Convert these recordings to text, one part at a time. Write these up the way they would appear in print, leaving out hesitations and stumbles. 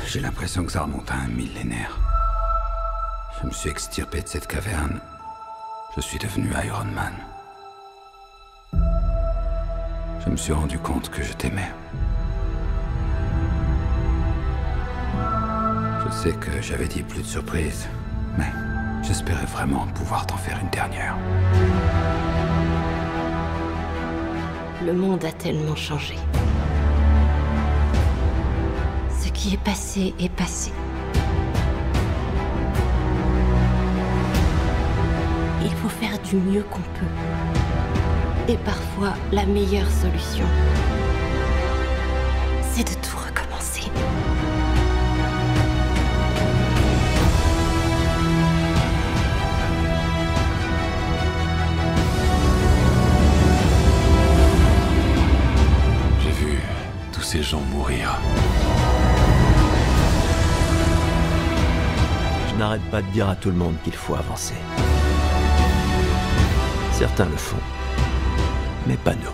J'ai l'impression que ça remonte à un millénaire. Je me suis extirpé de cette caverne. Je suis devenu Iron Man. Je me suis rendu compte que je t'aimais. Je sais que j'avais dit plus de surprises, mais j'espérais vraiment pouvoir t'en faire une dernière. Le monde a tellement changé. Ce qui est passé est passé. Il faut faire du mieux qu'on peut. Et parfois, la meilleure solution, c'est de tout recommencer. J'ai vu tous ces gens mourir. Je n'arrête pas de dire à tout le monde qu'il faut avancer. Certains le font, mais pas nous.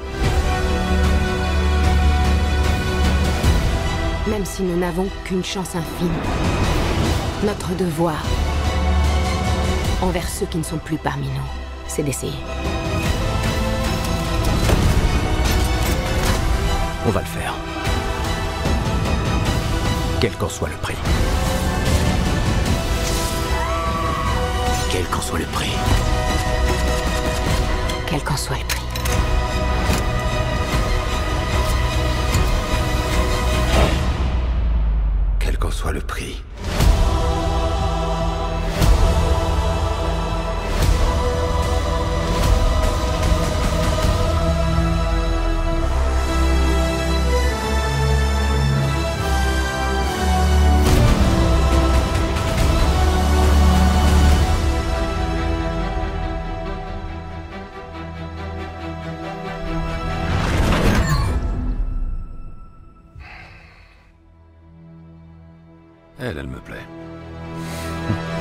Même si nous n'avons qu'une chance infinie, notre devoir envers ceux qui ne sont plus parmi nous, c'est d'essayer. On va le faire. Quel qu'en soit le prix. Quel qu'en soit le prix. Quel qu'en soit le prix. Quel qu'en soit le prix. Elle me plaît.